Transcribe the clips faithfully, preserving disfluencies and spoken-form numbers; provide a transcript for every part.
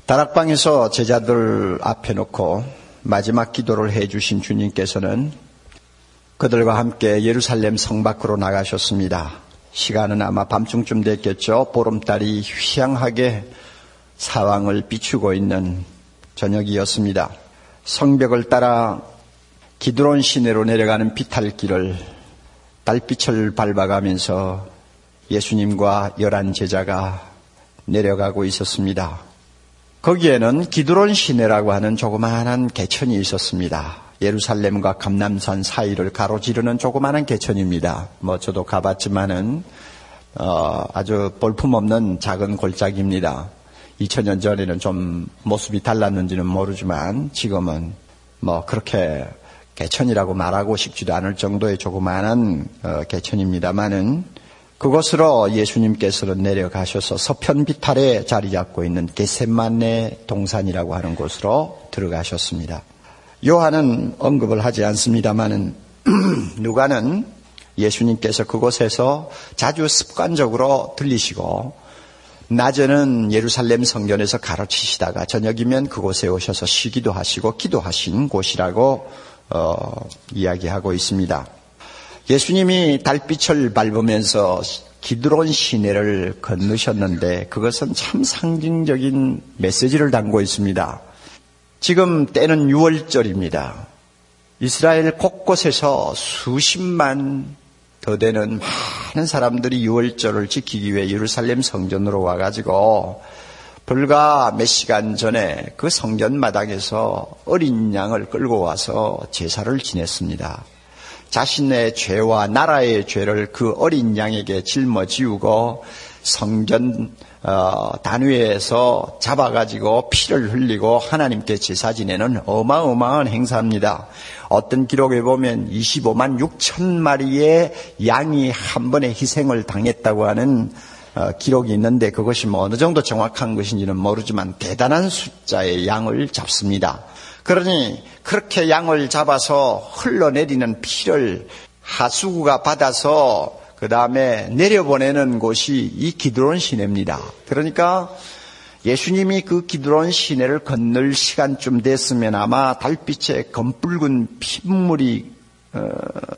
다락방에서 제자들 앞에 놓고 마지막 기도를 해주신 주님께서는 그들과 함께 예루살렘 성 밖으로 나가셨습니다. 시간은 아마 밤중쯤 됐겠죠. 보름달이 휘황하게 사방을 비추고 있는 저녁이었습니다. 성벽을 따라 기드론 시내로 내려가는 비탈길을 달빛을 밟아가면서 예수님과 열한 제자가 내려가고 있었습니다. 거기에는 기드론 시내라고 하는 조그마한 개천이 있었습니다. 예루살렘과 감람산 사이를 가로지르는 조그마한 개천입니다. 뭐 저도 가봤지만은 어, 아주 볼품없는 작은 골짜기입니다. 이천 년 전에는 좀 모습이 달랐는지는 모르지만 지금은 뭐 그렇게 개천이라고 말하고 싶지도 않을 정도의 조그마한 어, 개천입니다만은 그곳으로 예수님께서는 내려가셔서 서편 비탈에 자리 잡고 있는 겟세마네 동산이라고 하는 곳으로 들어가셨습니다. 요한은 언급을 하지 않습니다만은 누가는 예수님께서 그곳에서 자주 습관적으로 들리시고 낮에는 예루살렘 성전에서 가르치시다가 저녁이면 그곳에 오셔서 쉬기도 하시고 기도하신 곳이라고 어, 이야기하고 있습니다. 예수님이 달빛을 밟으면서 기드론 시내를 건너셨는데 그것은 참 상징적인 메시지를 담고 있습니다. 지금 때는 유월절입니다. 이스라엘 곳곳에서 수십만 더 되는 많은 사람들이 유월절을 지키기 위해 예루살렘 성전으로 와가지고 불과 몇 시간 전에 그 성전 마당에서 어린 양을 끌고 와서 제사를 지냈습니다. 자신의 죄와 나라의 죄를 그 어린 양에게 짊어지우고 성전 어, 단위에서 잡아가지고 피를 흘리고 하나님께 제사 지내는 어마어마한 행사입니다. 어떤 기록에 보면 이십오만 육천 마리의 양이 한 번에 희생을 당했다고 하는 어, 기록이 있는데 그것이 뭐 어느 정도 정확한 것인지는 모르지만 대단한 숫자의 양을 잡습니다. 그러니 그렇게 양을 잡아서 흘러내리는 피를 하수구가 받아서 그 다음에 내려보내는 곳이 이 기드론 시내입니다. 그러니까 예수님이 그 기드론 시내를 건널 시간쯤 됐으면 아마 달빛에 검붉은 핏물이 어,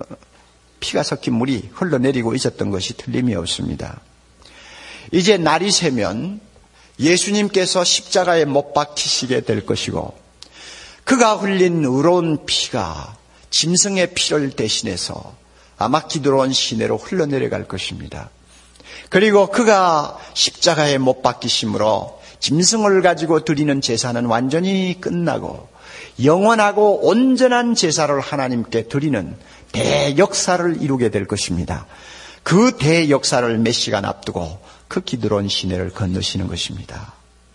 피가 섞인 물이 흘러내리고 있었던 것이 틀림이 없습니다. 이제 날이 새면 예수님께서 십자가에 못 박히시게 될 것이고 그가 흘린 의로운 피가 짐승의 피를 대신해서 아마 기드론 시내로 흘러내려갈 것입니다. 그리고 그가 십자가에 못 박히심으로 짐승을 가지고 드리는 제사는 완전히 끝나고 영원하고 온전한 제사를 하나님께 드리는 대역사를 이루게 될 것입니다. 그 대역사를 몇 시간 앞두고 그 기드론 시내를 건너시는 것입니다.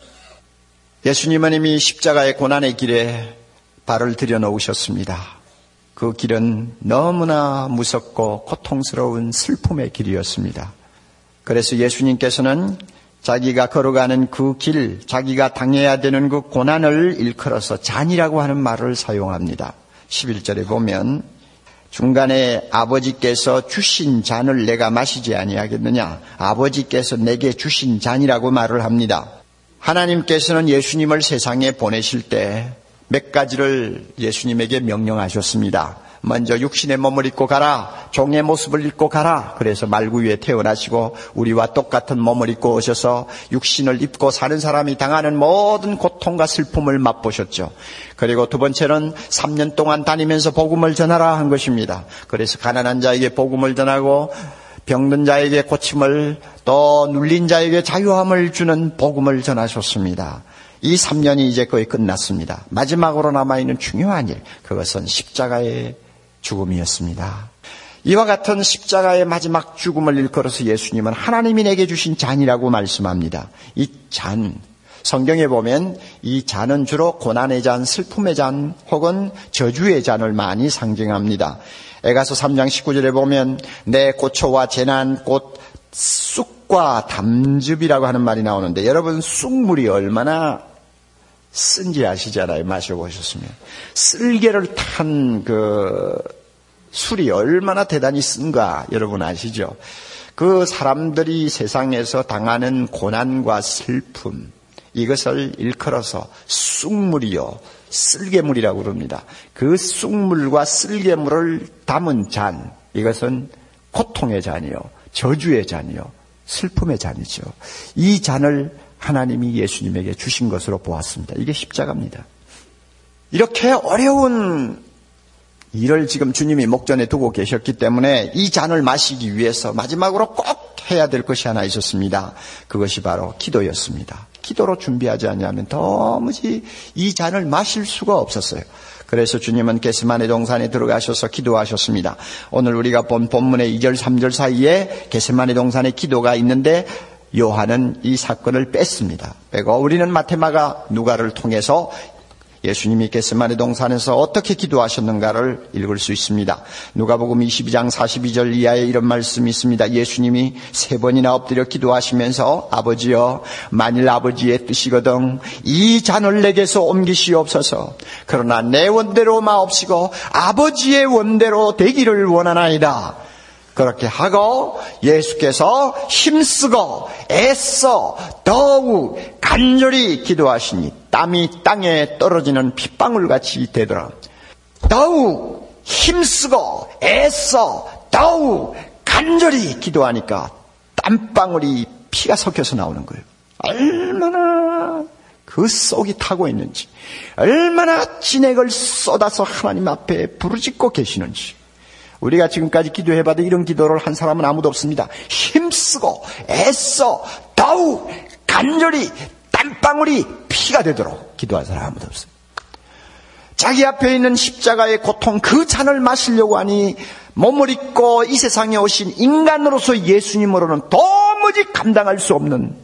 예수님은 이미 십자가의 고난의 길에 발을 들여놓으셨습니다. 그 길은 너무나 무섭고 고통스러운 슬픔의 길이었습니다. 그래서 예수님께서는 자기가 걸어가는 그 길, 자기가 당해야 되는 그 고난을 일컬어서 잔이라고 하는 말을 사용합니다. 십일 절에 보면 중간에 아버지께서 주신 잔을 내가 마시지 아니하겠느냐, 아버지께서 내게 주신 잔이라고 말을 합니다. 하나님께서는 예수님을 세상에 보내실 때 몇 가지를 예수님에게 명령하셨습니다. 먼저 육신의 몸을 입고 가라, 종의 모습을 입고 가라. 그래서 말구 위에 태어나시고 우리와 똑같은 몸을 입고 오셔서 육신을 입고 사는 사람이 당하는 모든 고통과 슬픔을 맛보셨죠. 그리고 두 번째는 삼 년 동안 다니면서 복음을 전하라 한 것입니다. 그래서 가난한 자에게 복음을 전하고 병든 자에게 고침을, 또 눌린 자에게 자유함을 주는 복음을 전하셨습니다. 이 삼 년이 이제 거의 끝났습니다. 마지막으로 남아있는 중요한 일, 그것은 십자가의 죽음이었습니다. 이와 같은 십자가의 마지막 죽음을 일컬어서 예수님은 하나님이 내게 주신 잔이라고 말씀합니다. 이 잔, 성경에 보면 이 잔은 주로 고난의 잔, 슬픔의 잔 혹은 저주의 잔을 많이 상징합니다. 에가서 삼 장 십구 절에 보면 내 고초와 재난 곧 쑥과 담즙이라고 하는 말이 나오는데, 여러분 쑥물이 얼마나 쓴지 아시잖아요. 마셔보셨으면. 쓸개를 탄 그 술이 얼마나 대단히 쓴가 여러분 아시죠? 그 사람들이 세상에서 당하는 고난과 슬픔, 이것을 일컬어서 쑥물이요 쓸개물이라고 그럽니다. 그 쑥물과 쓸개물을 담은 잔, 이것은 고통의 잔이요, 저주의 잔이요, 슬픔의 잔이죠. 이 잔을 하나님이 예수님에게 주신 것으로 보았습니다. 이게 십자가입니다. 이렇게 어려운 일을 지금 주님이 목전에 두고 계셨기 때문에 이 잔을 마시기 위해서 마지막으로 꼭 해야 될 것이 하나 있었습니다. 그것이 바로 기도였습니다. 기도로 준비하지 않으면 도무지 이 잔을 마실 수가 없었어요. 그래서 주님은 겟세마네 동산에 들어가셔서 기도하셨습니다. 오늘 우리가 본 본문의 이 절 삼 절 사이에 겟세마네 동산에 기도가 있는데 요한은 이 사건을 뺐습니다. 빼고 우리는 마테마가 누가를 통해서 예수님이 겟세마네 동산에서 어떻게 기도하셨는가를 읽을 수 있습니다. 누가복음 이십이 장 사십이 절 이하에 이런 말씀이 있습니다. 예수님이 세 번이나 엎드려 기도하시면서 아버지여, 만일 아버지의 뜻이거든 이 잔을 내게서 옮기시옵소서. 그러나 내 원대로 마옵시고 아버지의 원대로 되기를 원하나이다. 그렇게 하고 예수께서 힘쓰고 애써 더욱 간절히 기도하시니 땀이 땅에 떨어지는 핏방울같이 되더라. 더욱 힘쓰고 애써 더욱 간절히 기도하니까 땀방울이 피가 섞여서 나오는 거예요. 얼마나 그 속이 타고 있는지, 얼마나 진액을 쏟아서 하나님 앞에 부르짖고 계시는지. 우리가 지금까지 기도해봐도 이런 기도를 한 사람은 아무도 없습니다. 힘쓰고 애써 더욱 간절히 땀방울이 피가 되도록 기도한 사람 아무도 없습니다. 자기 앞에 있는 십자가의 고통, 그 잔을 마시려고 하니 몸을 입고 이 세상에 오신 인간으로서 예수님으로는 도무지 감당할 수 없는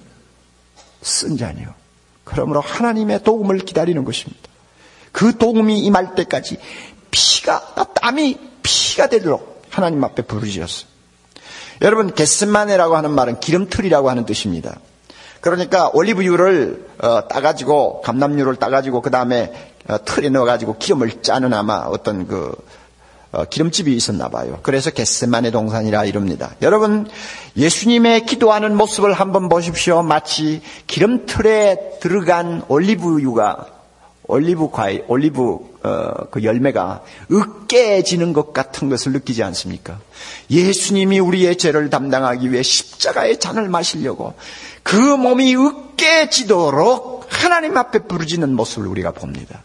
쓴 잔이요. 그러므로 하나님의 도움을 기다리는 것입니다. 그 도움이 임할 때까지 피가, 땀이 피가 되도록 하나님 앞에 부르짖었어요. 여러분, 겟세마네라고 하는 말은 기름틀이라고 하는 뜻입니다. 그러니까 올리브유를 어, 따가지고, 감람유를 따가지고 그 다음에 어, 틀에 넣어가지고 기름을 짜는 아마 어떤 그 어, 기름집이 있었나 봐요. 그래서 겟세마네 동산이라 이럽니다. 여러분, 예수님의 기도하는 모습을 한번 보십시오. 마치 기름틀에 들어간 올리브유가 올리브 과일, 올리브 어, 그 열매가 으깨지는 것 같은 것을 느끼지 않습니까? 예수님이 우리의 죄를 담당하기 위해 십자가의 잔을 마시려고 그 몸이 으깨지도록 하나님 앞에 부르짖는 모습을 우리가 봅니다.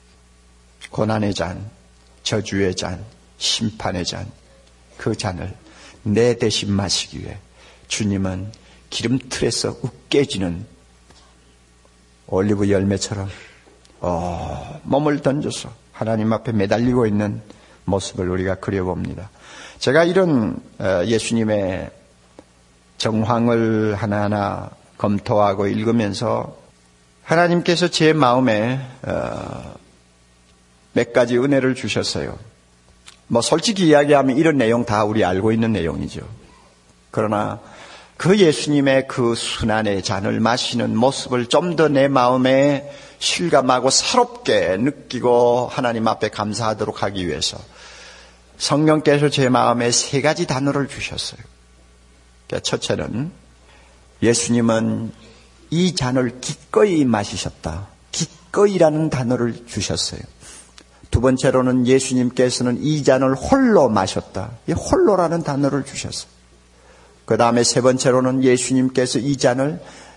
고난의 잔, 저주의 잔, 심판의 잔, 그 잔을 내 대신 마시기 위해 주님은 기름틀에서 으깨지는 올리브 열매처럼 어, 몸을 던져서 하나님 앞에 매달리고 있는 모습을 우리가 그려봅니다. 제가 이런 예수님의 정황을 하나하나 검토하고 읽으면서 하나님께서 제 마음에 몇 가지 은혜를 주셨어요. 뭐 솔직히 이야기하면 이런 내용 다 우리 알고 있는 내용이죠. 그러나 그 예수님의 그 순환의 잔을 마시는 모습을 좀 더 내 마음에 실감하고 새롭게 느끼고 하나님 앞에 감사하도록 하기 위해서 성령께서 제 마음에 세 가지 단어를 주셨어요. 첫째는 예수님은 이 잔을 기꺼이 마시셨다. 기꺼이라는 단어를 주셨어요. 두 번째로는 예수님께서는 이 잔을 홀로 마셨다. 이 홀로라는 단어를 주셨어요. 그 다음에 세 번째로는 예수님께서 이 잔을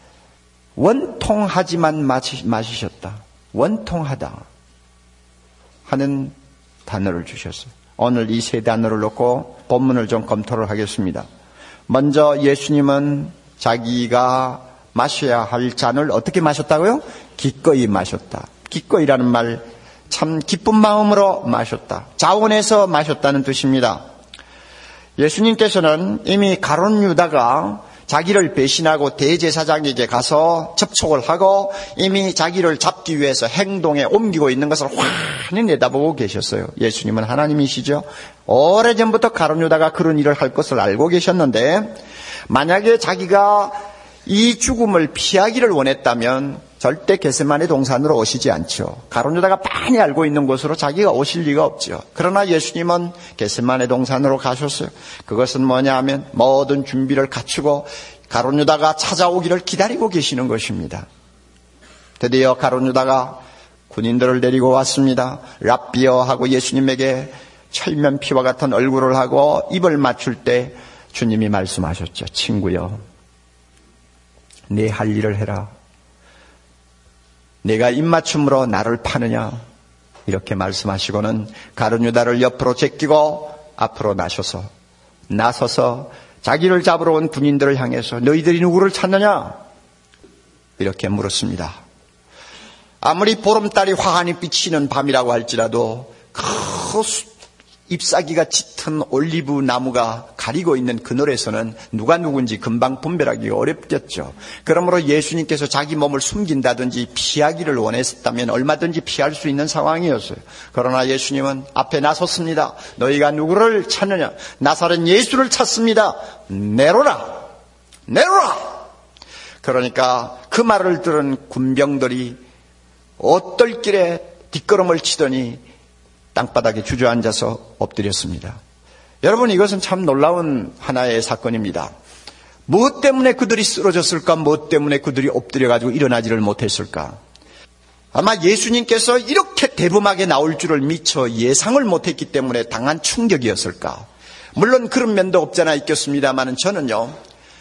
원통하지만 마시, 마시셨다. 원통하다 하는 단어를 주셨어요. 오늘 이 세 단어를 놓고 본문을 좀 검토를 하겠습니다. 먼저 예수님은 자기가 마셔야 할 잔을 어떻게 마셨다고요? 기꺼이 마셨다. 기꺼이라는 말 참 기쁜 마음으로 마셨다. 자원해서 마셨다는 뜻입니다. 예수님께서는 이미 가룟 유다가 자기를 배신하고 대제사장에게 가서 접촉을 하고 이미 자기를 잡기 위해서 행동에 옮기고 있는 것을 환히 내다보고 계셨어요. 예수님은 하나님이시죠. 오래전부터 가룟 유다가 그런 일을 할 것을 알고 계셨는데 만약에 자기가 이 죽음을 피하기를 원했다면 절대 겟세마네 동산으로 오시지 않죠. 가룟 유다가 빤히 알고 있는 곳으로 자기가 오실 리가 없죠. 그러나 예수님은 겟세마네 동산으로 가셨어요. 그것은 뭐냐 하면 모든 준비를 갖추고 가룟 유다가 찾아오기를 기다리고 계시는 것입니다. 드디어 가룟 유다가 군인들을 데리고 왔습니다. 랍비여 하고 예수님에게 철면피와 같은 얼굴을 하고 입을 맞출 때 주님이 말씀하셨죠. 친구여, 네 할 일을 해라. 내가 입맞춤으로 나를 파느냐? 이렇게 말씀하시고는 가룟 유다를 옆으로 제끼고 앞으로 나셔서 나서서 자기를 잡으러 온 군인들을 향해서 너희들이 누구를 찾느냐? 이렇게 물었습니다. 아무리 보름달이 환히 비치는 밤이라고 할지라도 그 잎사귀가 짙은 올리브 나무가 가리고 있는 그늘에서는 누가 누군지 금방 분별하기가 어렵겠죠. 그러므로 예수님께서 자기 몸을 숨긴다든지 피하기를 원했다면 얼마든지 피할 수 있는 상황이었어요. 그러나 예수님은 앞에 나섰습니다. 너희가 누구를 찾느냐? 나사렛 예수를 찾습니다. 내로라! 내로라! 그러니까 그 말을 들은 군병들이 옷들길에 뒷걸음을 치더니 땅바닥에 주저앉아서 엎드렸습니다. 여러분, 이것은 참 놀라운 하나의 사건입니다. 무엇 때문에 그들이 쓰러졌을까? 무엇 때문에 그들이 엎드려가지고 일어나지를 못했을까? 아마 예수님께서 이렇게 대범하게 나올 줄을 미처 예상을 못했기 때문에 당한 충격이었을까? 물론 그런 면도 없잖아 있겠습니다만 저는요,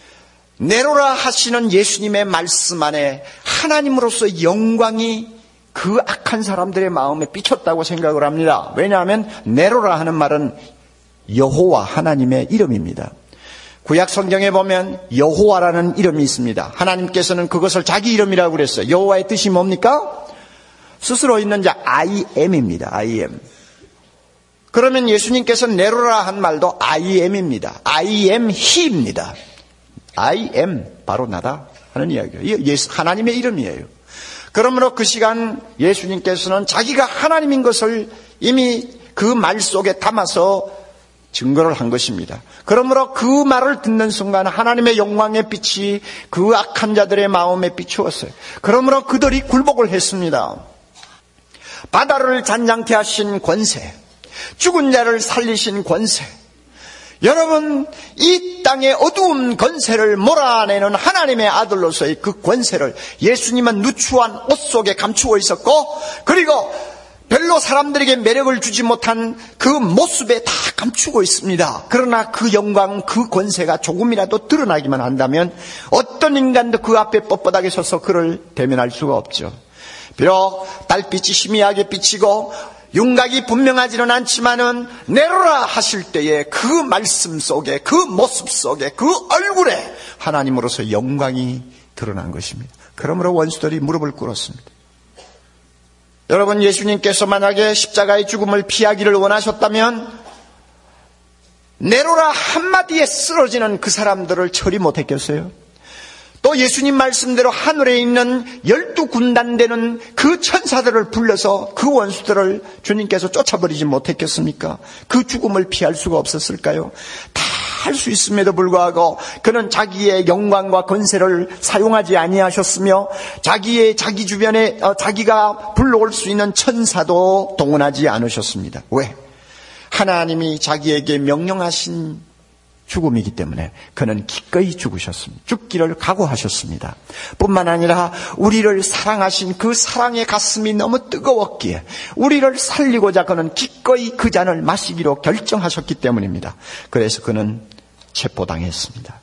내로라 하시는 예수님의 말씀 안에 하나님으로서 영광이 그 악한 사람들의 마음에 비쳤다고 생각을 합니다. 왜냐하면 내로라 하는 말은 여호와 하나님의 이름입니다. 구약 성경에 보면 여호와라는 이름이 있습니다. 하나님께서는 그것을 자기 이름이라고 그랬어요. 여호와의 뜻이 뭡니까? 스스로 있는 자 I am입니다. I am. 그러면 예수님께서 내로라 한 말도 I am입니다. I am he입니다. I am 바로 나다 하는 이야기예요. 예수 하나님의 이름이에요. 그러므로 그 시간 예수님께서는 자기가 하나님인 것을 이미 그 말 속에 담아서 증거를 한 것입니다. 그러므로 그 말을 듣는 순간 하나님의 영광의 빛이 그 악한 자들의 마음에 비추었어요. 그러므로 그들이 굴복을 했습니다. 바다를 잔잔케 하신 권세, 죽은 자를 살리신 권세, 여러분, 이 땅의 어두운 권세를 몰아내는 하나님의 아들로서의 그 권세를 예수님은 누추한 옷 속에 감추고 있었고, 그리고 별로 사람들에게 매력을 주지 못한 그 모습에 다 감추고 있습니다. 그러나 그 영광, 그 권세가 조금이라도 드러나기만 한다면 어떤 인간도 그 앞에 뻣뻣하게 서서 그를 대면할 수가 없죠. 비록 달빛이 희미하게 비치고 윤곽이 분명하지는 않지만은 내로라 하실 때에 그 말씀 속에, 그 모습 속에, 그 얼굴에 하나님으로서 영광이 드러난 것입니다. 그러므로 원수들이 무릎을 꿇었습니다. 여러분, 예수님께서 만약에 십자가의 죽음을 피하기를 원하셨다면 내로라 한마디에 쓰러지는 그 사람들을 처리 못했겠어요? 또 예수님 말씀대로 하늘에 있는 열두 군단 되는 그 천사들을 불러서 그 원수들을 주님께서 쫓아버리지 못했겠습니까? 그 죽음을 피할 수가 없었을까요? 다 할 수 있음에도 불구하고 그는 자기의 영광과 권세를 사용하지 아니하셨으며 자기의 자기 주변에 어, 자기가 불러올 수 있는 천사도 동원하지 않으셨습니다. 왜? 하나님이 자기에게 명령하신 죽음이기 때문에 그는 기꺼이 죽으셨습니다. 죽기를 각오하셨습니다. 뿐만 아니라 우리를 사랑하신 그 사랑의 가슴이 너무 뜨거웠기에 우리를 살리고자 그는 기꺼이 그 잔을 마시기로 결정하셨기 때문입니다. 그래서 그는 체포당했습니다.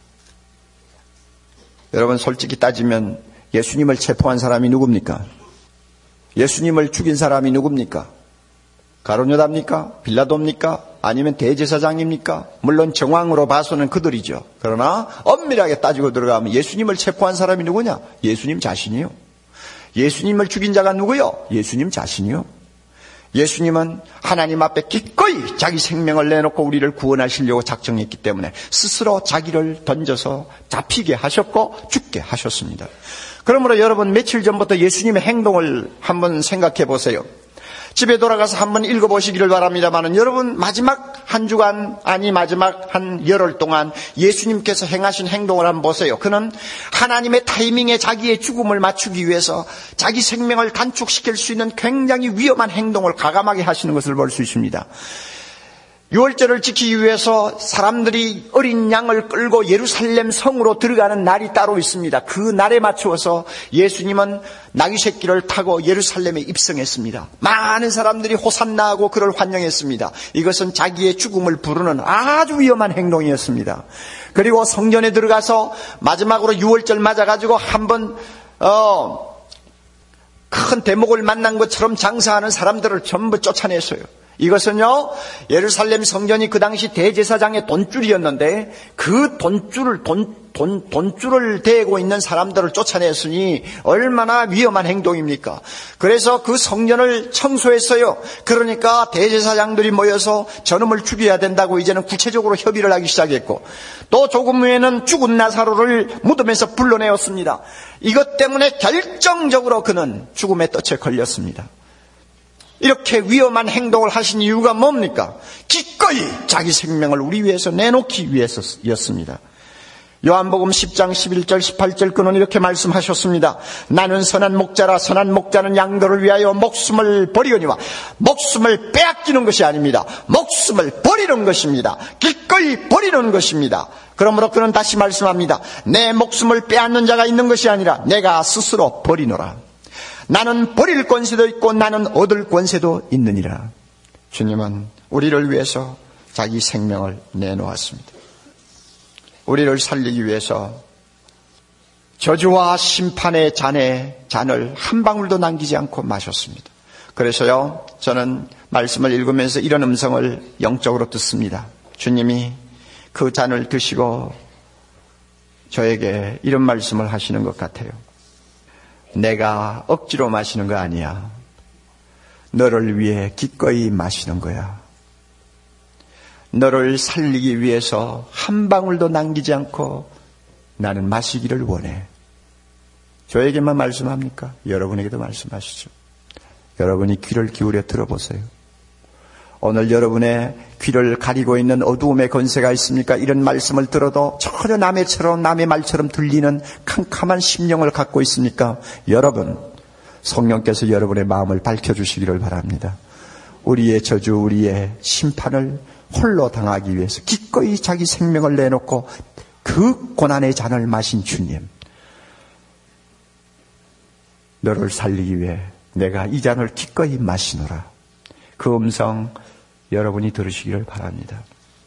여러분, 솔직히 따지면 예수님을 체포한 사람이 누굽니까? 예수님을 죽인 사람이 누굽니까? 가룟 유다입니까? 빌라도입니까? 아니면 대제사장입니까? 물론 정황으로 봐서는 그들이죠. 그러나 엄밀하게 따지고 들어가면 예수님을 체포한 사람이 누구냐? 예수님 자신이요. 예수님을 죽인 자가 누구요? 예수님 자신이요. 예수님은 하나님 앞에 기꺼이 자기 생명을 내놓고 우리를 구원하시려고 작정했기 때문에 스스로 자기를 던져서 잡히게 하셨고 죽게 하셨습니다. 그러므로 여러분, 며칠 전부터 예수님의 행동을 한번 생각해 보세요. 집에 돌아가서 한번 읽어보시기를 바랍니다만 여러분, 마지막 한 주간, 아니 마지막 한 열흘 동안 예수님께서 행하신 행동을 한번 보세요. 그는 하나님의 타이밍에 자기의 죽음을 맞추기 위해서 자기 생명을 단축시킬 수 있는 굉장히 위험한 행동을 과감하게 하시는 것을 볼 수 있습니다. 유월절을 지키기 위해서 사람들이 어린 양을 끌고 예루살렘 성으로 들어가는 날이 따로 있습니다. 그 날에 맞추어서 예수님은 나귀 새끼를 타고 예루살렘에 입성했습니다. 많은 사람들이 호산나하고 그를 환영했습니다. 이것은 자기의 죽음을 부르는 아주 위험한 행동이었습니다. 그리고 성전에 들어가서 마지막으로 유월절 맞아가지고 한번 어, 큰 대목을 만난 것처럼 장사하는 사람들을 전부 쫓아냈어요. 이것은요, 예루살렘 성전이 그 당시 대제사장의 돈줄이었는데 그 돈줄을, 돈, 돈, 돈줄을 대고 있는 사람들을 쫓아냈으니 얼마나 위험한 행동입니까? 그래서 그 성전을 청소했어요. 그러니까 대제사장들이 모여서 저놈을 죽여야 된다고 이제는 구체적으로 협의를 하기 시작했고, 또 조금 후에는 죽은 나사로를 무덤에서 불러내었습니다. 이것 때문에 결정적으로 그는 죽음의 덫에 걸렸습니다. 이렇게 위험한 행동을 하신 이유가 뭡니까? 기꺼이 자기 생명을 우리 위해서 내놓기 위해서였습니다. 요한복음 십 장 십일 절 십팔 절 그는 이렇게 말씀하셨습니다. 나는 선한 목자라. 선한 목자는 양들을 위하여 목숨을 버리거니와. 목숨을 빼앗기는 것이 아닙니다. 목숨을 버리는 것입니다. 기꺼이 버리는 것입니다. 그러므로 그는 다시 말씀합니다. 내 목숨을 빼앗는 자가 있는 것이 아니라 내가 스스로 버리노라. 나는 버릴 권세도 있고 나는 얻을 권세도 있느니라. 주님은 우리를 위해서 자기 생명을 내놓았습니다. 우리를 살리기 위해서 저주와 심판의 잔에 잔을 한 방울도 남기지 않고 마셨습니다. 그래서요, 저는 말씀을 읽으면서 이런 음성을 영적으로 듣습니다. 주님이 그 잔을 드시고 저에게 이런 말씀을 하시는 것 같아요. 내가 억지로 마시는 거 아니야. 너를 위해 기꺼이 마시는 거야. 너를 살리기 위해서 한 방울도 남기지 않고 나는 마시기를 원해. 저에게만 말씀합니까? 여러분에게도 말씀하시죠. 여러분이 귀를 기울여 들어보세요. 오늘 여러분의 귀를 가리고 있는 어두움의 권세가 있습니까? 이런 말씀을 들어도 전혀 남의처럼 남의 말처럼 들리는 캄캄한 심령을 갖고 있습니까? 여러분, 성령께서 여러분의 마음을 밝혀주시기를 바랍니다. 우리의 저주, 우리의 심판을 홀로 당하기 위해서 기꺼이 자기 생명을 내놓고 그 고난의 잔을 마신 주님, 너를 살리기 위해 내가 이 잔을 기꺼이 마시노라. 그 음성 여러분이 들으시기를 바랍니다.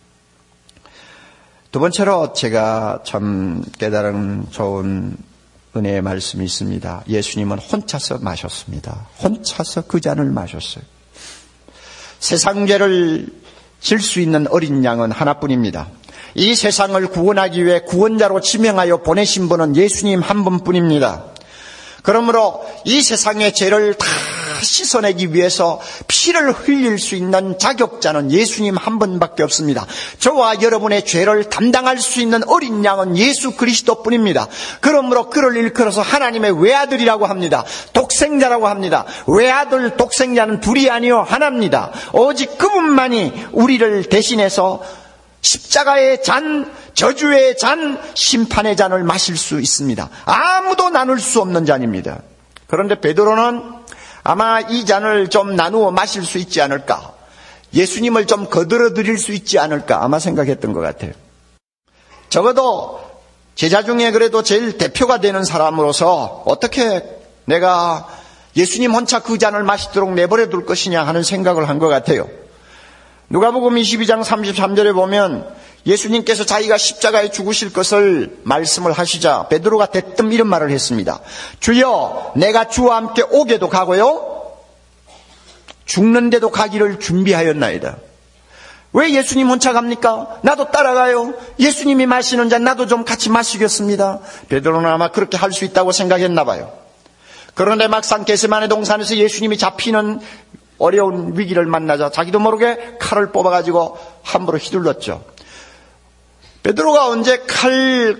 두 번째로 제가 참 깨달은 좋은 은혜의 말씀이 있습니다. 예수님은 혼자서 마셨습니다. 혼자서 그 잔을 마셨어요. 세상 죄를 질 수 있는 어린 양은 하나뿐입니다. 이 세상을 구원하기 위해 구원자로 지명하여 보내신 분은 예수님 한 분뿐입니다. 그러므로 이 세상의 죄를 다 씻어내기 위해서 피를 흘릴 수 있는 자격자는 예수님 한 분밖에 없습니다. 저와 여러분의 죄를 담당할 수 있는 어린 양은 예수 그리스도뿐입니다. 그러므로 그를 일컬어서 하나님의 외아들이라고 합니다. 독생자라고 합니다. 외아들, 독생자는 둘이 아니요 하나입니다. 오직 그분만이 우리를 대신해서 십자가의 잔, 저주의 잔, 심판의 잔을 마실 수 있습니다. 아무도 나눌 수 없는 잔입니다. 그런데 베드로는 아마 이 잔을 좀 나누어 마실 수 있지 않을까, 예수님을 좀 거들어 드릴 수 있지 않을까 아마 생각했던 것 같아요. 적어도 제자 중에 그래도 제일 대표가 되는 사람으로서 어떻게 내가 예수님 혼자 그 잔을 마시도록 내버려 둘 것이냐 하는 생각을 한 것 같아요. 누가복음 이십이 장 삼십삼 절에 보면 예수님께서 자기가 십자가에 죽으실 것을 말씀을 하시자 베드로가 대뜸 이런 말을 했습니다. 주여, 내가 주와 함께 오게도 가고요, 죽는데도 가기를 준비하였나이다. 왜 예수님 혼자 갑니까? 나도 따라가요. 예수님이 마시는 잔 나도 좀 같이 마시겠습니다. 베드로는 아마 그렇게 할 수 있다고 생각했나 봐요. 그런데 막상 겟세마네 동산에서 예수님이 잡히는 어려운 위기를 만나자 자기도 모르게 칼을 뽑아가지고 함부로 휘둘렀죠. 베드로가 언제 칼,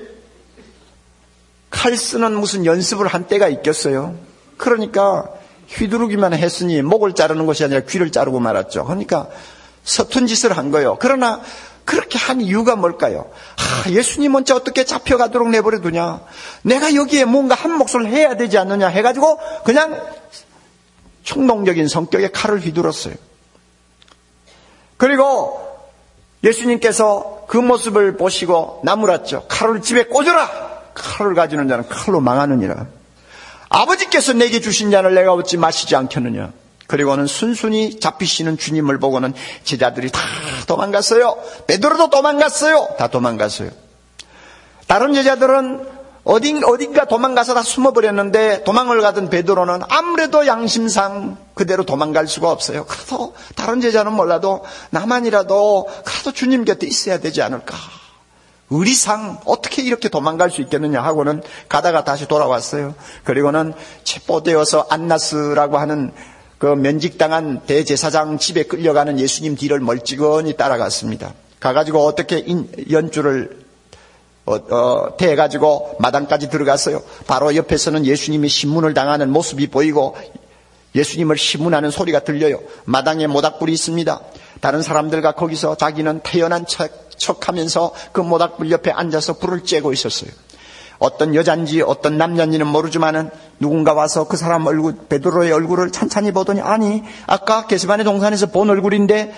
칼 쓰는 무슨 연습을 한 때가 있겠어요? 그러니까 휘두르기만 했으니 목을 자르는 것이 아니라 귀를 자르고 말았죠. 그러니까 서툰 짓을 한 거예요. 그러나 그렇게 한 이유가 뭘까요? 아, 예수님 혼자 어떻게 잡혀가도록 내버려두냐? 내가 여기에 뭔가 한 몫을 해야 되지 않느냐 해가지고 그냥 충동적인 성격의 칼을 휘둘렀어요. 그리고 예수님께서 그 모습을 보시고 나무랐죠. 칼을 집에 꽂아라. 칼을 가지는 자는 칼로 망하느니라. 아버지께서 내게 주신 잔을 내가 어찌 마시지 않겠느냐. 그리고는 순순히 잡히시는 주님을 보고는 제자들이 다 도망갔어요. 베드로도 도망갔어요. 다 도망갔어요. 다른 제자들은 어딘, 어딘가 도망가서 다 숨어버렸는데 도망을 가던 베드로는 아무래도 양심상 그대로 도망갈 수가 없어요. 그래도 다른 제자는 몰라도 나만이라도 그래도 주님 곁에 있어야 되지 않을까. 의리상 어떻게 이렇게 도망갈 수 있겠느냐 하고는 가다가 다시 돌아왔어요. 그리고는 체포되어서 안나스라고 하는 그 면직당한 대제사장 집에 끌려가는 예수님 뒤를 멀찌건히 따라갔습니다. 가가지고 어떻게 인, 연주를 어, 어, 대가지고 마당까지 들어갔어요. 바로 옆에서는 예수님이 신문을 당하는 모습이 보이고 예수님을 신문하는 소리가 들려요. 마당에 모닥불이 있습니다. 다른 사람들과 거기서 자기는 태연한 척, 척하면서 그 모닥불 옆에 앉아서 불을 쬐고 있었어요. 어떤 여잔지 어떤 남잔지는 모르지만은 누군가 와서 그 사람 얼굴, 베드로의 얼굴을 찬찬히 보더니 아니 아까 게세마네 동산에서 본 얼굴인데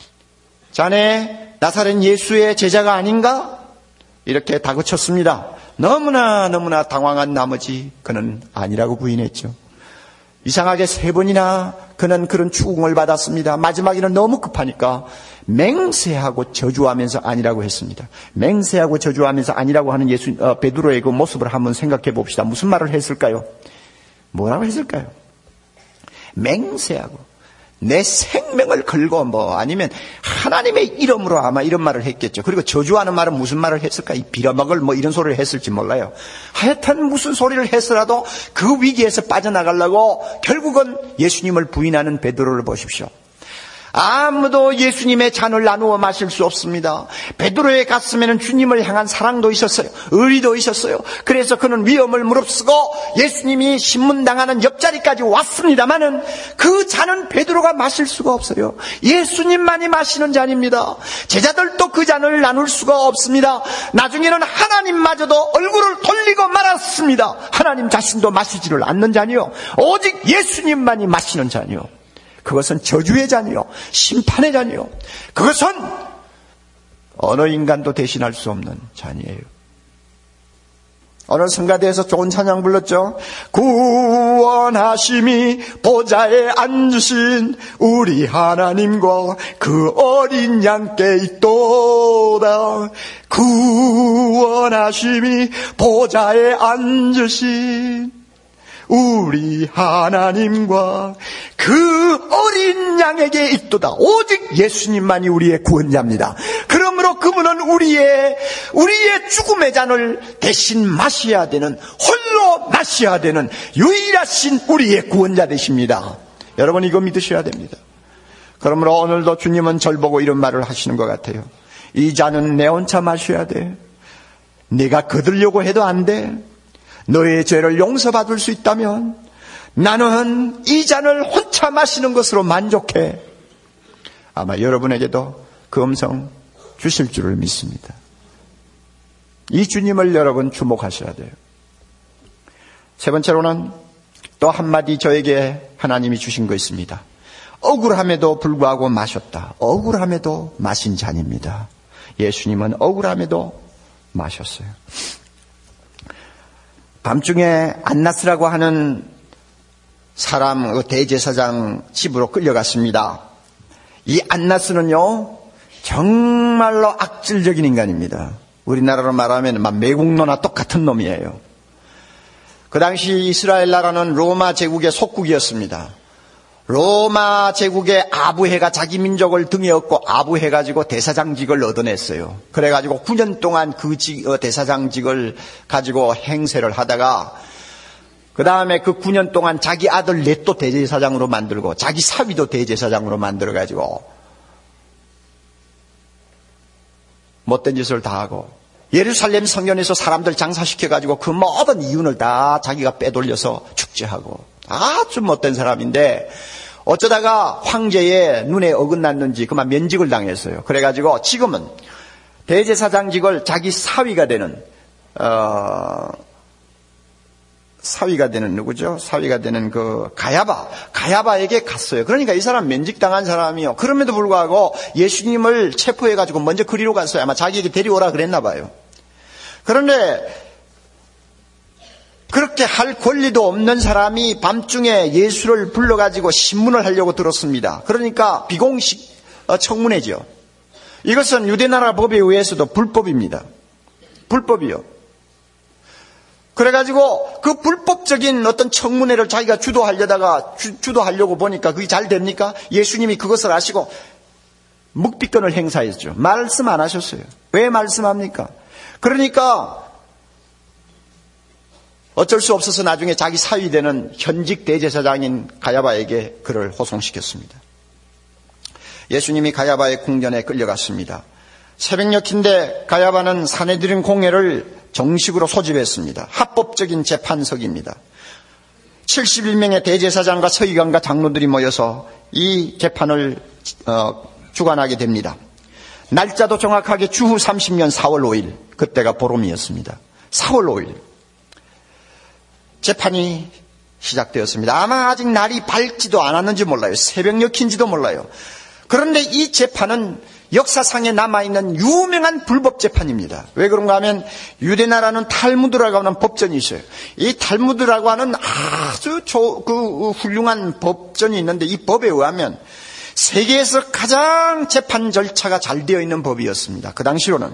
자네 나사렛 예수의 제자가 아닌가? 이렇게 다그쳤습니다. 너무나 너무나 당황한 나머지 그는 아니라고 부인했죠. 이상하게 세 번이나 그는 그런 추궁을 받았습니다. 마지막에는 너무 급하니까 맹세하고 저주하면서 아니라고 했습니다. 맹세하고 저주하면서 아니라고 하는 예수 어, 베드로의 그 모습을 한번 생각해 봅시다. 무슨 말을 했을까요? 뭐라고 했을까요? 맹세하고 내 생명을 걸고 뭐 아니면 하나님의 이름으로 아마 이런 말을 했겠죠. 그리고 저주하는 말은 무슨 말을 했을까? 이 빌어먹을 뭐 이런 소리를 했을지 몰라요. 하여튼 무슨 소리를 했으라도 그 위기에서 빠져나가려고 결국은 예수님을 부인하는 베드로를 보십시오. 아무도 예수님의 잔을 나누어 마실 수 없습니다. 베드로의 가슴에는 주님을 향한 사랑도 있었어요. 의리도 있었어요. 그래서 그는 위험을 무릅쓰고 예수님이 신문당하는 옆자리까지 왔습니다마는 그 잔은 베드로가 마실 수가 없어요. 예수님만이 마시는 잔입니다. 제자들도 그 잔을 나눌 수가 없습니다. 나중에는 하나님마저도 얼굴을 돌리고 말았습니다. 하나님 자신도 마시지를 않는 잔이요 오직 예수님만이 마시는 잔이요 그것은 저주의 잔이요 심판의 잔이요 그것은 어느 인간도 대신할 수 없는 잔이에요. 오늘 성가대에서 좋은 찬양 불렀죠. 구원하심이 보좌에 앉으신 우리 하나님과 그 어린 양께 있도다. 구원하심이 보좌에 앉으신 우리 하나님과 그 어린 양에게 있도다. 오직 예수님만이 우리의 구원자입니다. 그러므로 그분은 우리의 우리의 죽음의 잔을 대신 마셔야 되는, 홀로 마셔야 되는 유일하신 우리의 구원자 되십니다. 여러분 이거 믿으셔야 됩니다. 그러므로 오늘도 주님은 절 보고 이런 말을 하시는 것 같아요. 이 잔은 내 혼자 마셔야 돼. 네가 거들려고 해도 안 돼. 너의 죄를 용서받을 수 있다면 나는 이 잔을 혼자 마시는 것으로 만족해. 아마 여러분에게도 그 음성 주실 줄을 믿습니다. 이 주님을 여러분 주목하셔야 돼요. 세 번째로는 또 한마디 저에게 하나님이 주신 거 있습니다. 억울함에도 불구하고 마셨다. 억울함에도 마신 잔입니다. 예수님은 억울함에도 마셨어요. 밤중에 안나스라고 하는 사람 대제사장 집으로 끌려갔습니다. 이 안나스는요 정말로 악질적인 인간입니다. 우리나라로 말하면 막 매국노나 똑같은 놈이에요. 그 당시 이스라엘 나라는 로마 제국의 속국이었습니다. 로마 제국의 아부해가 자기 민족을 등에 업고 아부해가지고 대사장직을 얻어냈어요. 그래가지고 구 년 동안 그 직, 어, 대사장직을 가지고 행세를 하다가 그 다음에 그 구 년 동안 자기 아들 넷도 대제사장으로 만들고 자기 사위도 대제사장으로 만들어가지고 못된 짓을 다 하고 예루살렘 성전에서 사람들 장사시켜가지고 그 모든 이윤을 다 자기가 빼돌려서 축제하고 아주 못된 사람인데 어쩌다가 황제의 눈에 어긋났는지 그만 면직을 당했어요. 그래가지고 지금은 대제사장직을 자기 사위가 되는 어, 사위가 되는 누구죠? 사위가 되는 그 가야바, 가야바에게 갔어요. 그러니까 이 사람 면직당한 사람이요. 그럼에도 불구하고 예수님을 체포해가지고 먼저 그리로 갔어요. 아마 자기에게 데려오라 그랬나 봐요. 그런데 그렇게 할 권리도 없는 사람이 밤중에 예수를 불러가지고 신문을 하려고 들었습니다. 그러니까 비공식 청문회죠. 이것은 유대나라 법에 의해서도 불법입니다. 불법이요. 그래가지고 그 불법적인 어떤 청문회를 자기가 주도하려다가 주, 주도하려고 보니까 그게 잘 됩니까? 예수님이 그것을 아시고 묵비권을 행사했죠. 말씀 안 하셨어요. 왜 말씀합니까? 그러니까 어쩔 수 없어서 나중에 자기 사위 되는 현직 대제사장인 가야바에게 그를 호송시켰습니다. 예수님이 가야바의 궁전에 끌려갔습니다. 새벽녘인데 가야바는 사내들인 공회를 정식으로 소집했습니다. 합법적인 재판석입니다. 칠십일 명의 대제사장과 서기관과 장로들이 모여서 이 재판을 어, 주관하게 됩니다. 날짜도 정확하게 주후 삼십 년 사월 오일, 그때가 보름이었습니다. 사월 오일 재판이 시작되었습니다. 아마 아직 날이 밝지도 않았는지 몰라요. 새벽녘인지도 몰라요. 그런데 이 재판은 역사상에 남아있는 유명한 불법 재판입니다. 왜 그런가 하면 유대나라는 탈무드라고 하는 법전이 있어요. 이 탈무드라고 하는 아주 조, 그 훌륭한 법전이 있는데 이 법에 의하면 세계에서 가장 재판 절차가 잘 되어 있는 법이었습니다. 그 당시로는.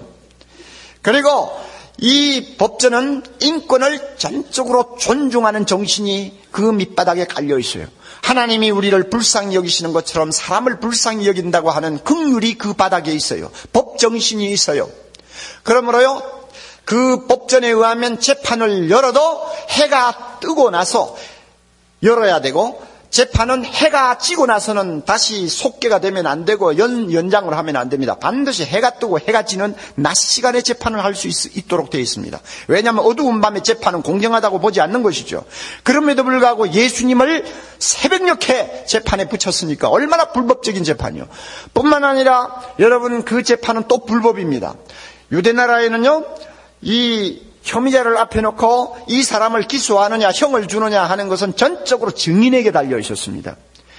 그리고 이 법전은 인권을 전적으로 존중하는 정신이 그 밑바닥에 깔려 있어요. 하나님이 우리를 불쌍히 여기시는 것처럼 사람을 불쌍히 여긴다고 하는 긍휼이 그 바닥에 있어요. 법정신이 있어요. 그러므로요, 그 법전에 의하면 재판을 열어도 해가 뜨고 나서 열어야 되고, 재판은 해가 지고 나서는 다시 속개가 되면 안 되고 연, 연장을 하면 안 됩니다. 반드시 해가 뜨고 해가 지는 낮 시간에 재판을 할 수 있도록 되어 있습니다. 왜냐하면 어두운 밤에 재판은 공정하다고 보지 않는 것이죠. 그럼에도 불구하고 예수님을 새벽녘에 재판에 붙였으니까 얼마나 불법적인 재판이요. 뿐만 아니라 여러분 그 재판은 또 불법입니다. 유대나라에는요, 이 혐의자를 앞에 놓고 이 사람을 기소하느냐 형을 주느냐 하는 것은 전적으로 증인에게 달려 있었습니다.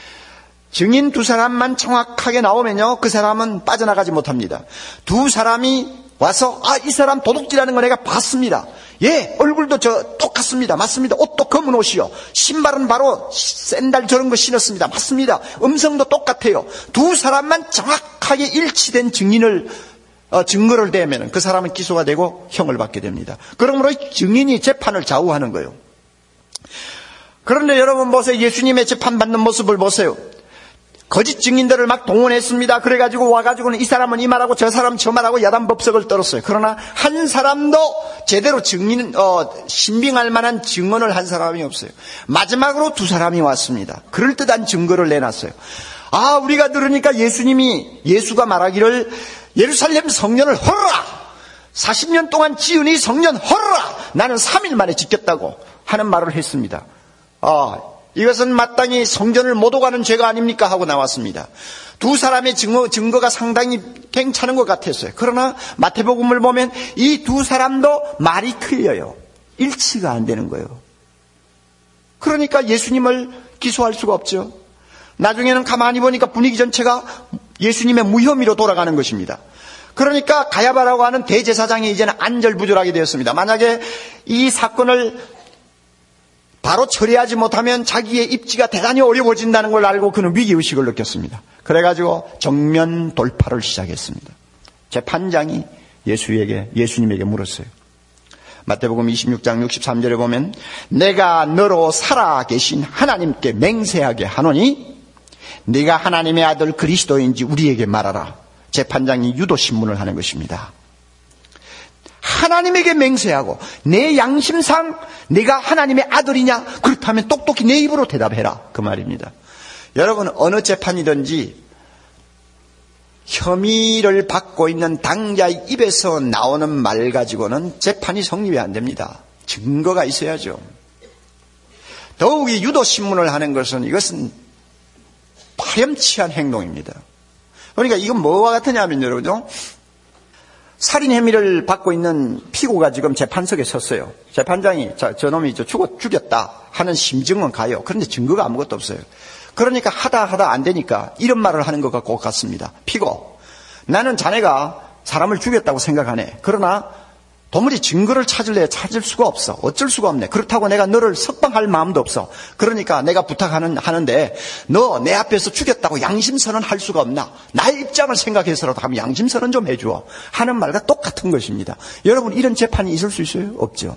증인 두 사람만 정확하게 나오면요, 그 사람은 빠져나가지 못합니다. 두 사람이 와서 아, 이 사람 도둑질하는 거 내가 봤습니다. 예, 얼굴도 저 똑같습니다. 맞습니다. 옷도 검은 옷이요. 신발은 바로 샌들 저런 거 신었습니다. 맞습니다. 음성도 똑같아요. 두 사람만 정확하게 일치된 증인을 어, 증거를 대면 그 사람은 기소가 되고 형을 받게 됩니다. 그러므로 증인이 재판을 좌우하는 거예요. 그런데 여러분 보세요. 예수님의 재판받는 모습을 보세요. 거짓 증인들을 막 동원했습니다. 그래가지고 와가지고는 이 사람은 이 말하고 저 사람은 저 말하고 야단법석을 떨었어요. 그러나 한 사람도 제대로 증인, 어, 신빙할 만한 증언을 한 사람이 없어요. 마지막으로 두 사람이 왔습니다. 그럴듯한 증거를 내놨어요. 아, 우리가 들으니까 예수님이, 예수가 말하기를 예루살렘 성전을 헐어라! 사십 년 동안 지은 이 성전 헐어라! 나는 삼 일 만에 짓겠다고 하는 말을 했습니다. 아, 이것은 마땅히 성전을 못 오가는 죄가 아닙니까? 하고 나왔습니다. 두 사람의 증거, 증거가 상당히 괜찮은 것 같았어요. 그러나 마태복음을 보면 이 두 사람도 말이 틀려요. 일치가 안 되는 거예요. 그러니까 예수님을 기소할 수가 없죠. 나중에는 가만히 보니까 분위기 전체가 예수님의 무혐의로 돌아가는 것입니다. 그러니까 가야바라고 하는 대제사장이 이제는 안절부절하게 되었습니다. 만약에 이 사건을 바로 처리하지 못하면 자기의 입지가 대단히 어려워진다는 걸 알고 그는 위기의식을 느꼈습니다. 그래가지고 정면 돌파를 시작했습니다. 재판장이 예수에게, 예수님에게 물었어요. 마태복음 이십육 장 육십삼 절에 보면 내가 너로 살아계신 하나님께 맹세하게 하노니 네가 하나님의 아들 그리스도인지 우리에게 말하라. 재판장이 유도신문을 하는 것입니다. 하나님에게 맹세하고 내 양심상 네가 하나님의 아들이냐? 그렇다면 똑똑히 내 입으로 대답해라. 그 말입니다. 여러분 어느 재판이든지 혐의를 받고 있는 당자의 입에서 나오는 말 가지고는 재판이 성립이 안 됩니다. 증거가 있어야죠. 더욱이 유도신문을 하는 것은 이것은 파렴치한 행동입니다. 그러니까 이건 뭐와 같으냐면 여러분요, 살인 혐의를 받고 있는 피고가 지금 재판석에 섰어요. 재판장이 자, 저놈이 저 죽었, 죽였다 하는 심증은 가요. 그런데 증거가 아무것도 없어요. 그러니까 하다 하다 안 되니까 이런 말을 하는 것 같습니다. 피고, 나는 자네가 사람을 죽였다고 생각하네. 그러나 도무지 증거를 찾을래 찾을 수가 없어. 어쩔 수가 없네. 그렇다고 내가 너를 석방할 마음도 없어. 그러니까 내가 부탁하는 하는데 너 내 앞에서 죽였다고 양심선언 할 수가 없나? 나의 입장을 생각해서라도 하면 양심선언 좀 해줘 하는 말과 똑같은 것입니다. 여러분, 이런 재판이 있을 수 있어요? 없죠.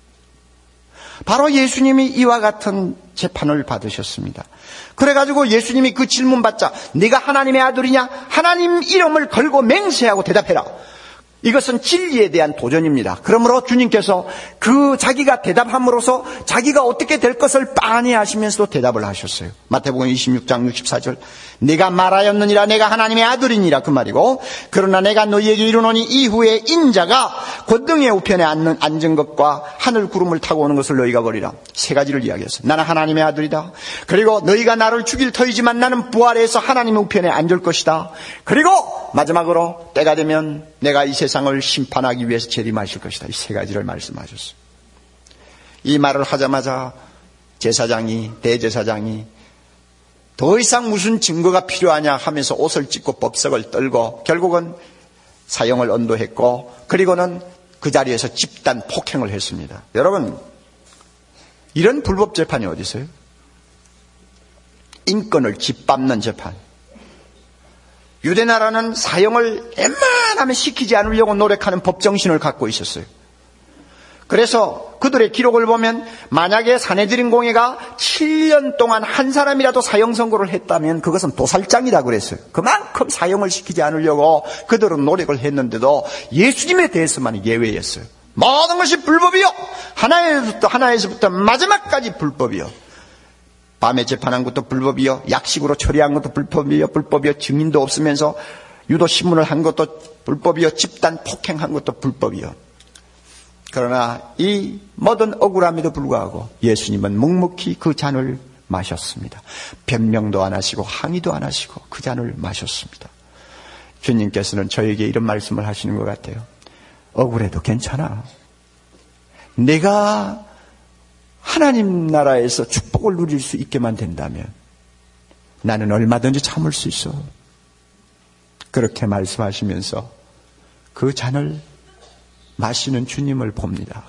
바로 예수님이 이와 같은 재판을 받으셨습니다. 그래가지고 예수님이 그 질문 받자 네가 하나님의 아들이냐? 하나님 이름을 걸고 맹세하고 대답해라. 이것은 진리에 대한 도전입니다. 그러므로 주님께서 그 자기가 대답함으로써 자기가 어떻게 될 것을 빤히 아시면서도 대답을 하셨어요. 마태복음 이십육 장 육십사 절, 내가 말하였느니라 내가 하나님의 아들이니라 그 말이고, 그러나 내가 너희에게 이르노니 이후에 인자가 권능의 우편에 앉는, 앉은 것과 하늘 구름을 타고 오는 것을 너희가 보리라. 세 가지를 이야기했어요. 나는 하나님의 아들이다. 그리고 너희가 나를 죽일 터이지만 나는 부활해서 하나님의 우편에 앉을 것이다. 그리고 마지막으로 때가 되면 내가 이 세상을 심판하기 위해서 재림하실 것이다. 이 세 가지를 말씀하셨어요. 이 말을 하자마자 제사장이, 대제사장이 더 이상 무슨 증거가 필요하냐 하면서 옷을 찢고 법석을 떨고 결국은 사형을 언도했고, 그리고는 그 자리에서 집단 폭행을 했습니다. 여러분, 이런 불법 재판이 어디 있어요? 인권을 짓밟는 재판. 유대 나라는 사형을 웬만하면 시키지 않으려고 노력하는 법정신을 갖고 있었어요. 그래서 그들의 기록을 보면 만약에 사내들인 공회가 칠 년 동안 한 사람이라도 사형 선고를 했다면 그것은 도살장이라고 그랬어요. 그만큼 사형을 시키지 않으려고 그들은 노력을 했는데도 예수님에 대해서만 예외였어요. 모든 것이 불법이요. 하나에서부터, 하나에서부터 마지막까지 불법이요. 밤에 재판한 것도 불법이요. 약식으로 처리한 것도 불법이요. 불법이요. 증인도 없으면서 유도신문을 한 것도 불법이요. 집단 폭행한 것도 불법이요. 그러나 이 모든 억울함에도 불구하고 예수님은 묵묵히 그 잔을 마셨습니다. 변명도 안 하시고 항의도 안 하시고 그 잔을 마셨습니다. 주님께서는 저에게 이런 말씀을 하시는 것 같아요. 억울해도 괜찮아. 내가 하나님 나라에서 축복을 누릴 수 있게만 된다면 나는 얼마든지 참을 수 있어. 그렇게 말씀하시면서 그 잔을 마시는 주님을 봅니다.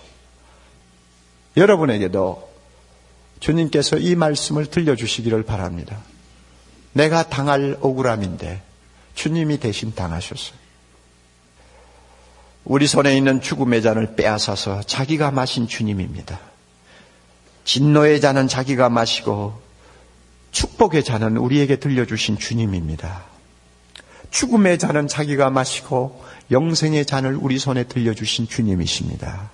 여러분에게도 주님께서 이 말씀을 들려주시기를 바랍니다. 내가 당할 억울함인데 주님이 대신 당하셨어요. 우리 손에 있는 죽음의 잔을 빼앗아서 자기가 마신 주님입니다. 진노의 잔은 자기가 마시고 축복의 잔은 우리에게 들려주신 주님입니다. 죽음의 잔은 자기가 마시고 영생의 잔을 우리 손에 들려주신 주님이십니다.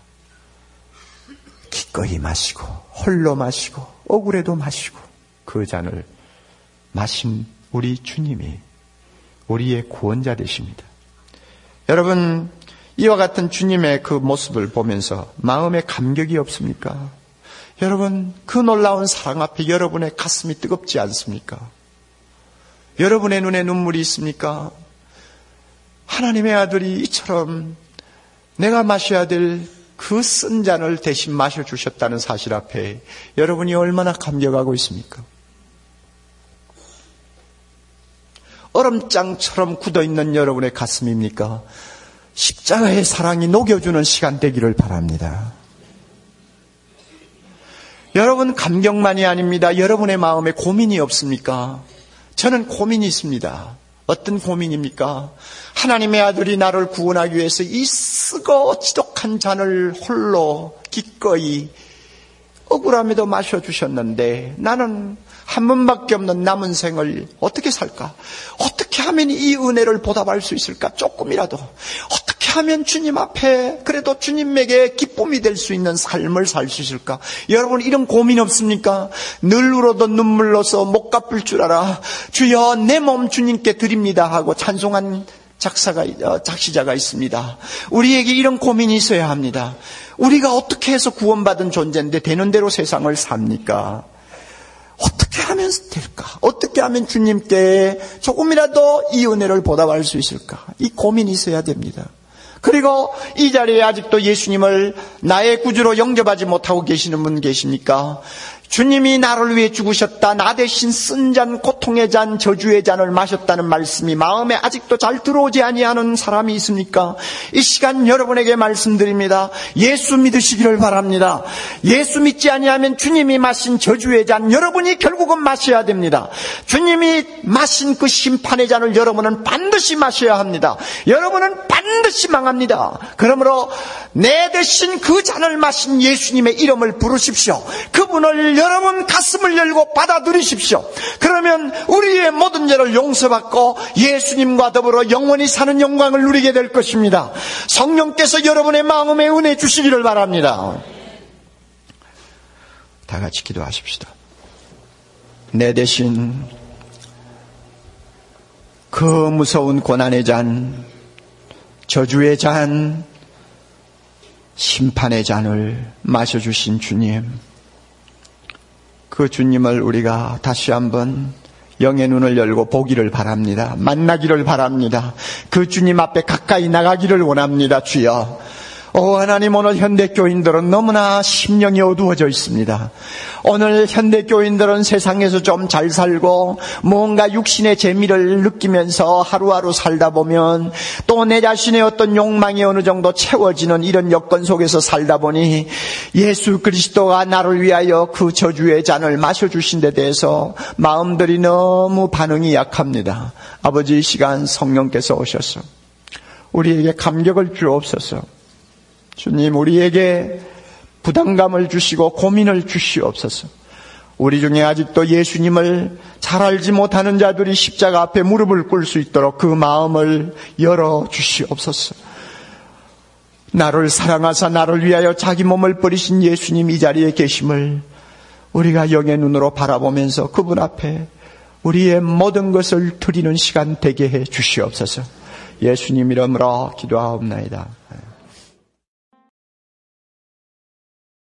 기꺼이 마시고 홀로 마시고 억울해도 마시고 그 잔을 마신 우리 주님이 우리의 구원자 되십니다. 여러분, 이와 같은 주님의 그 모습을 보면서 마음에 감격이 없습니까? 여러분, 그 놀라운 사랑 앞에 여러분의 가슴이 뜨겁지 않습니까? 여러분의 눈에 눈물이 있습니까? 하나님의 아들이 이처럼 내가 마셔야 될 그 쓴 잔을 대신 마셔주셨다는 사실 앞에 여러분이 얼마나 감격하고 있습니까? 얼음장처럼 굳어있는 여러분의 가슴입니까? 십자가의 사랑이 녹여주는 시간 되기를 바랍니다. 여러분, 감격만이 아닙니다. 여러분의 마음에 고민이 없습니까? 저는 고민이 있습니다. 어떤 고민입니까? 하나님의 아들이 나를 구원하기 위해서 이 쓰고 지독한 잔을 홀로 기꺼이 억울함에도 마셔주셨는데 나는 한 번밖에 없는 남은 생을 어떻게 살까? 어떻게 하면 이 은혜를 보답할 수 있을까? 조금이라도 어떻게 하면 주님 앞에 그래도 주님에게 기쁨이 될 수 있는 삶을 살 수 있을까? 여러분, 이런 고민 없습니까? 늘 울어도 눈물로서 못 갚을 줄 알아 주여 내 몸 주님께 드립니다 하고 찬송한 작사가, 작시자가 있습니다. 우리에게 이런 고민이 있어야 합니다. 우리가 어떻게 해서 구원받은 존재인데 되는 대로 세상을 삽니까? 어떻게 하면 될까? 어떻게 하면 주님께 조금이라도 이 은혜를 보답할 수 있을까? 이 고민이 있어야 됩니다. 그리고 이 자리에 아직도 예수님을 나의 구주로 영접하지 못하고 계시는 분 계십니까? 주님이 나를 위해 죽으셨다, 나 대신 쓴 잔, 고통의 잔, 저주의 잔을 마셨다는 말씀이 마음에 아직도 잘 들어오지 아니하는 사람이 있습니까? 이 시간 여러분에게 말씀드립니다. 예수 믿으시기를 바랍니다. 예수 믿지 아니하면 주님이 마신 저주의 잔 여러분이 결국은 마셔야 됩니다. 주님이 마신 그 심판의 잔을 여러분은 반드시 마셔야 합니다. 여러분은 반드시 망합니다. 그러므로 내 대신 그 잔을 마신 예수님의 이름을 부르십시오. 그분을 여러분 가슴을 열고 받아들이십시오. 그러면 우리의 모든 죄를 용서받고 예수님과 더불어 영원히 사는 영광을 누리게 될 것입니다. 성령께서 여러분의 마음에 은혜 주시기를 바랍니다. 다 같이 기도하십시다. 내 대신 그 무서운 고난의 잔, 저주의 잔, 심판의 잔을 마셔주신 주님, 그 주님을 우리가 다시 한번 영의 눈을 열고 보기를 바랍니다. 만나기를 바랍니다. 그 주님 앞에 가까이 나가기를 원합니다. 주여, 오 하나님, 오늘 현대교인들은 너무나 심령이 어두워져 있습니다. 오늘 현대교인들은 세상에서 좀 잘 살고 뭔가 육신의 재미를 느끼면서 하루하루 살다 보면 또 내 자신의 어떤 욕망이 어느 정도 채워지는 이런 여건 속에서 살다 보니 예수 그리스도가 나를 위하여 그 저주의 잔을 마셔주신 데 대해서 마음들이 너무 반응이 약합니다. 아버지, 이 시간 성령께서 오셔서 우리에게 감격을 주옵소서. 주님, 우리에게 부담감을 주시고 고민을 주시옵소서. 우리 중에 아직도 예수님을 잘 알지 못하는 자들이 십자가 앞에 무릎을 꿇을 수 있도록 그 마음을 열어 주시옵소서. 나를 사랑하사 나를 위하여 자기 몸을 버리신 예수님 이 자리에 계심을 우리가 영의 눈으로 바라보면서 그분 앞에 우리의 모든 것을 드리는 시간 되게 해 주시옵소서. 예수님 이름으로 기도하옵나이다.